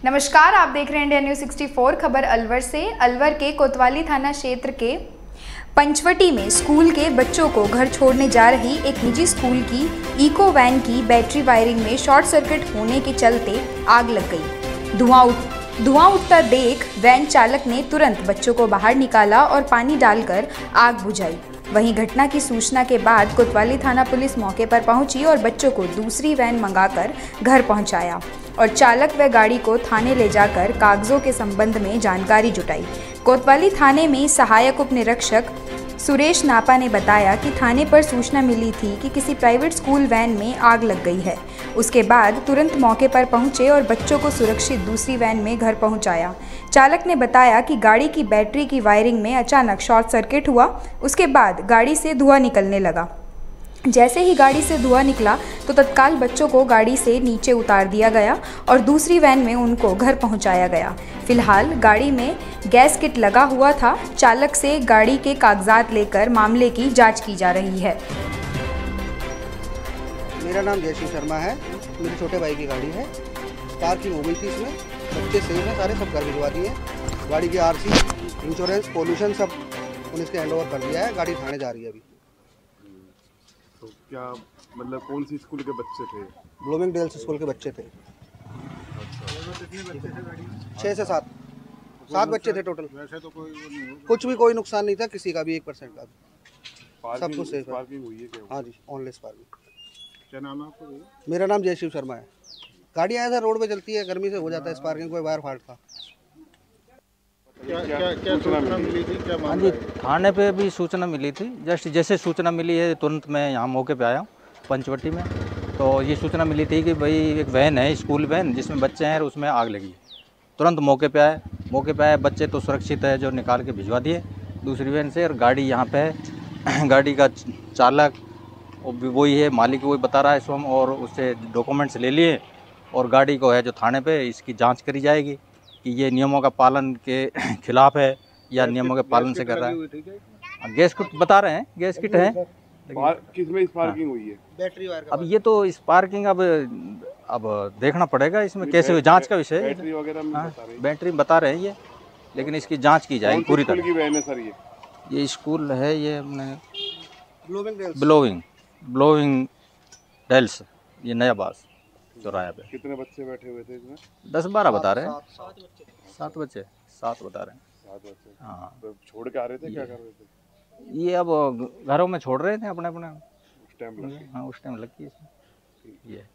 नमस्कार, आप देख रहे हैं इंडिया न्यूज़ 64। खबर अलवर से। अलवर के कोतवाली थाना क्षेत्र के पंचवटी में स्कूल के बच्चों को घर छोड़ने जा रही एक निजी स्कूल की इको वैन की बैटरी वायरिंग में शॉर्ट सर्किट होने के चलते आग लग गई। धुआं उठता देख वैन चालक ने तुरंत बच्चों को बाहर निकाला और पानी डालकर आग बुझाई। वहीं घटना की सूचना के बाद कोतवाली थाना पुलिस मौके पर पहुंची और बच्चों को दूसरी वैन मंगाकर घर पहुंचाया और चालक व गाड़ी को थाने ले जाकर कागजों के संबंध में जानकारी जुटाई। कोतवाली थाने में सहायक उप निरीक्षक सुरेश नापा ने बताया कि थाने पर सूचना मिली थी कि किसी प्राइवेट स्कूल वैन में आग लग गई है। उसके बाद तुरंत मौके पर पहुंचे और बच्चों को सुरक्षित दूसरी वैन में घर पहुंचाया। चालक ने बताया कि गाड़ी की बैटरी की वायरिंग में अचानक शॉर्ट सर्किट हुआ। उसके बाद गाड़ी से धुआं निकलने लगा। जैसे ही गाड़ी से धुआं निकला तो तत्काल बच्चों को गाड़ी से नीचे उतार दिया गया और दूसरी वैन में उनको घर पहुंचाया गया। फिलहाल गाड़ी में गैस किट लगा हुआ था। चालक से गाड़ी के कागजात लेकर मामले की जांच की जा रही है। मेरा नाम जयश्री शर्मा है। मेरे छोटे भाई की गाड़ी है। पार्किंग हो गई थी, इसमें बच्चे सही हैं, सारे सब घर भिजवा दिए। गाड़ी की आरसी, इंश्योरेंस, पोल्यूशन सब पुलिस के हैंड ओवर कर दिया है। गाड़ी थाने जा रही है अभी। तो क्या मतलब कौन सी स्कूल के बच्चे थे? ब्लूमिंगडेल्स स्कूल के बच्चे थे। कितने बच्चे थे गाड़ी? 6 से 7 बच्चे थे टोटल। वैसे तो कोई नुकसान नहीं था किसी का भी, 1% का भी। सब कुछ सेफ है। पार्किंग हुई है क्या? हाँ जी, ऑनलेस पार्किंग। क्या नाम है आपका भैया? मेरा नाम जयशिव शर्मा है। गाड़ी ऐसा रोड पे चलती है, गर्मी से हो जाता है स्पार्किंग, कोई वायर फाल्ट था। क्या सूचना मिली थी? क्या हाँ जी, थाने पे भी सूचना मिली थी। जैसे सूचना मिली है तुरंत मैं यहाँ मौके पे आया हूँ पंचवटी में। तो ये सूचना मिली थी कि भाई एक वैन है, स्कूल वैन, जिसमें बच्चे हैं और उसमें आग लगी। तुरंत मौके पे आए। बच्चे तो सुरक्षित है, जो निकाल के भिजवा दिए दूसरी वैन से। और गाड़ी यहाँ पे है। गाड़ी का चालक वही है, मालिक वही बता रहा है स्वयं, और उससे डॉक्यूमेंट्स ले लिए और गाड़ी को है जो थाने पे इसकी जांच करी जाएगी कि ये नियमों का पालन के खिलाफ है या नियमों के पालन से कर रहा है। गैस किट बता रहे हैं, गैस किट है। किसमें स्पार्किंग हुई है? बैटरी वायर अब ये तो स्पार्किंग अब देखना पड़ेगा इसमें कैसे हुई, जांच का विषय है। बैटरी वगैरह में बता रही है? बैटरी बता रहे हैं ये, लेकिन इसकी जांच की जाएगी पूरी तरह। की वैन है सर ये स्कूल है, ये अपने ब्लूमिंग डेल्स, ये नया बास चौराया पे। कितने बच्चे बैठे हुए थे इसमें? 10-12 बता रहे हैं। 7 बच्चे 7 बता रहे हैं। 7 बच्चे। हाँ, तो छोड़ के आ रहे थे, क्या कर रहे थे? ये अब घरों में छोड़ रहे थे अपने। उस टाइम हाँ, उस टाइम लगी इसमें ये।